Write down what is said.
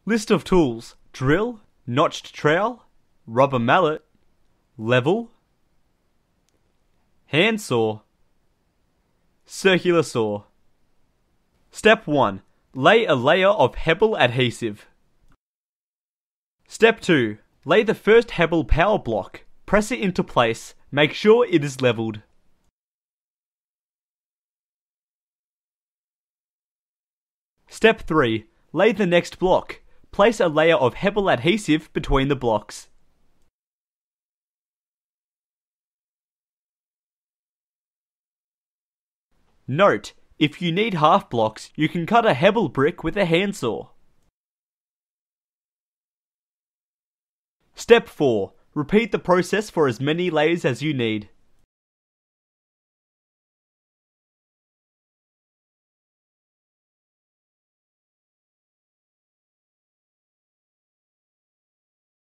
List of tools: drill, notched trowel, rubber mallet, level, handsaw, circular saw. Step 1. Lay a layer of Hebel adhesive. Step 2. Lay the first Hebel power block. Press it into place. Make sure it is levelled. Step 3. Lay the next block. Place a layer of Hebel adhesive between the blocks. Note: if you need half blocks, you can cut a Hebel brick with a handsaw. Step 4. Repeat the process for as many layers as you need.